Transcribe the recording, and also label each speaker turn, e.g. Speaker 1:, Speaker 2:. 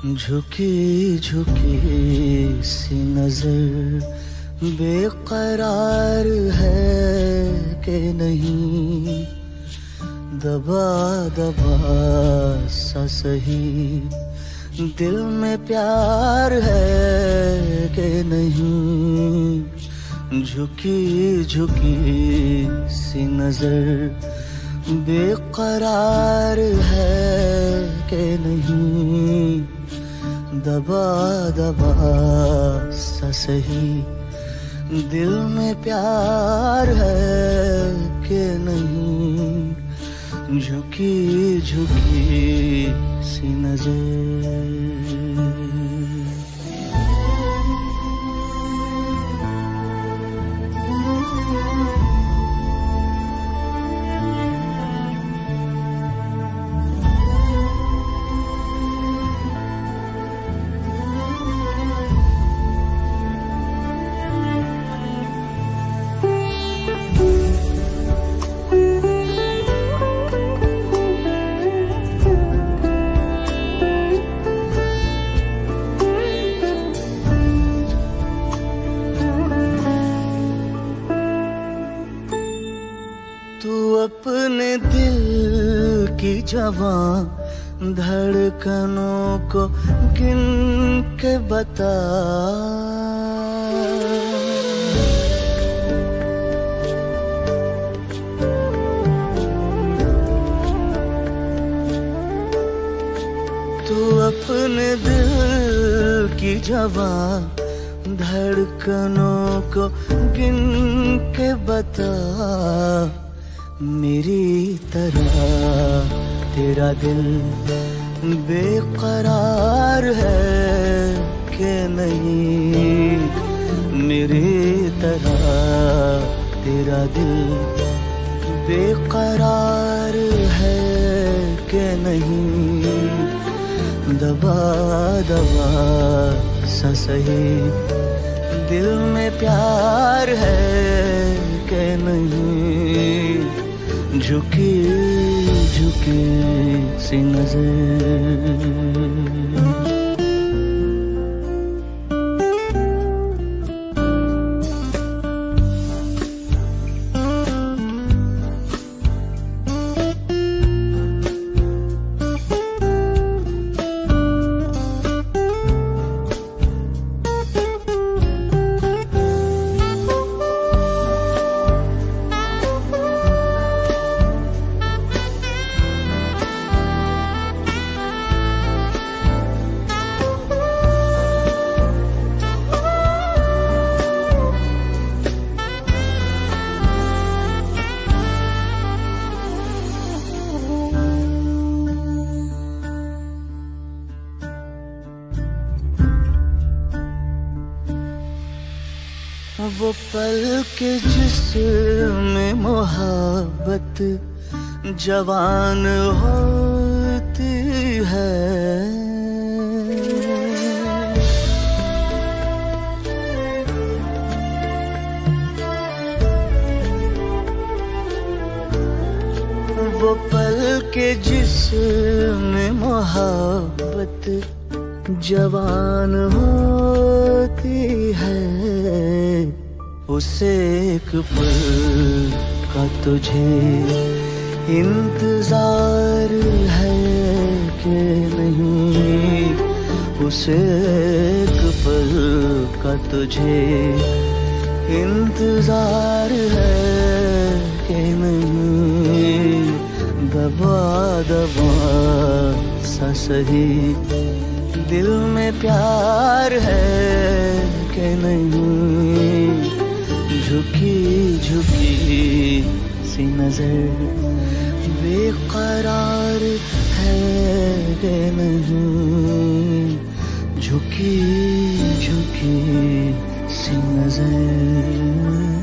Speaker 1: झुकी झुकी सी नजर बेकरार है कि नहीं, दबा दबा सा सही दिल में प्यार है कि नहीं। झुकी झुकी सी नजर बेकरार है कि नहीं, दबा दबा सा सही दिल में प्यार है कि नहीं। झुकी झुकी सी नजर। तू अपने दिल की जवां धड़कनों को गिन के बता, तू अपने दिल की जवां धड़कनों को गिन के बता। मेरी तरह तेरा दिल बेकरार है कि नहीं, मेरी तरह तेरा दिल बेकरार है कि नहीं। दबा दबा सा सही दिल में प्यार है कि नहीं। झुकी झुकी सी नजर। वो पल के जिसमें मोहब्बत जवान होती है, वो पल के जिसमें मोहब्बत जवान होती है। उसे एक पल का तुझे इंतजार है कि नहीं, उसे एक पल का तुझे इंतजार है कि नहीं। दबा दबा सा सही दिल में प्यार है कि नहीं। झुकी झुकी सी नजर बेकरार है कि नहीं। झुकी झुकी सी नजर।